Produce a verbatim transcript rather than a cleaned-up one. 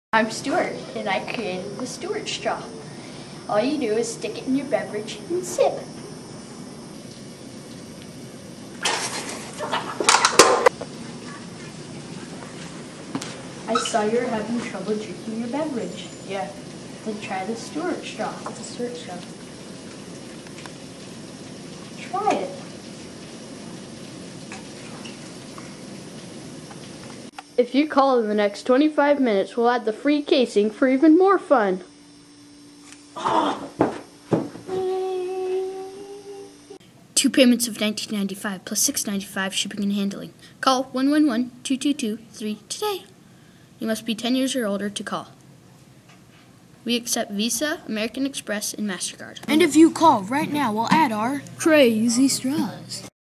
I'm Stuart, and I created the Stuart Straw. All you do is stick it in your beverage and sip. I saw you were having trouble drinking your beverage. Yeah. Then try the Stuart Straw. It's a Stuart Straw. Try it. If you call in the next twenty-five minutes, we'll add the free casing for even more fun. Two payments of nineteen ninety-five plus six ninety-five shipping and handling. Call one one one, two two two, three today. You must be ten years or older to call. We accept Visa, American Express, and MasterCard. And if you call right now, we'll add our crazy straws.